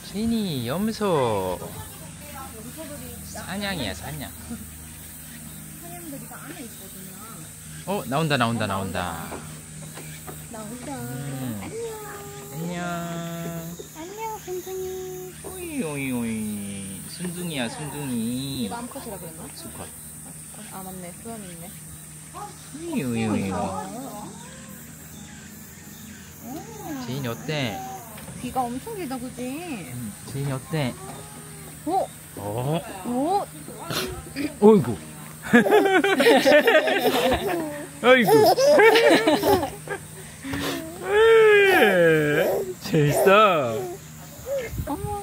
제니 염소. 사냥이야 사냥. 사냥들이 다 안에 있거든요. 나온다. 나온다. 안녕. 안녕, 순둥이. 오이. 순둥이야 순둥이. 이거 암컷이라 그랬나? 수컷. 아, 맞네. 수염 있네. 오이. 제인이 어때? 귀가 엄청 길다, 그지? 제인이 어때? 오! 오! 어이구. 아이고. 재밌어. 어머,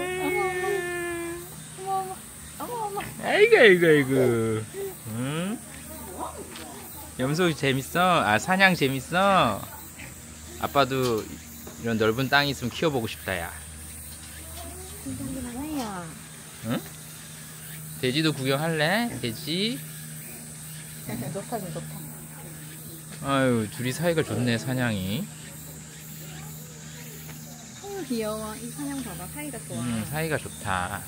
어머. 아이고. 응? 염소 재밌어? 아, 사냥 재밌어? 아빠도 이런 넓은 땅이 있으면 키워보고 싶다, 야. 순둥이야. 응? 돼지도 구경할래? 돼지? 좋다. 아유, 둘이 사이가 좋네, 사냥이. 귀여워. 이 사냥 봐봐. 사이가 좋아. 사이가 좋다.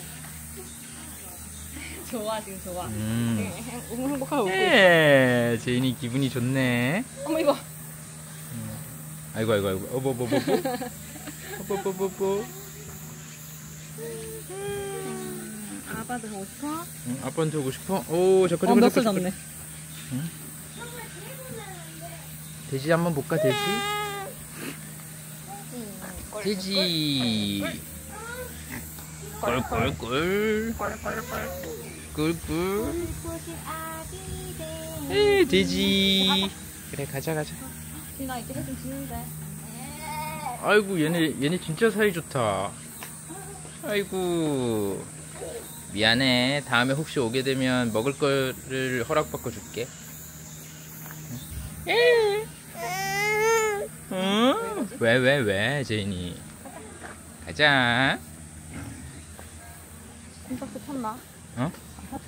좋아, 지금 좋아. 행복하고 웃고 있어. 예, 제인이 기분이 좋네. 어머, 이거. 아이고. 어버버버버. 아빠도 보고 싶어? 응, 아빠한테 오고 싶어? 오, 저거. 몇 졌네. 응? 돼지 한번 볼까, 돼지? 돼지. 꿀꿀꿀. 에, 돼지. 그래, 가자. 진아, 이제 해좀 지는데. 아이고, 얘네 진짜 사이 좋다. 아이고. 미안해. 다음에 혹시 오게 되면 먹을 거를 허락받고 줄게. 응? 왜, 제인이? 가자. 콩깍지 폈나? 어?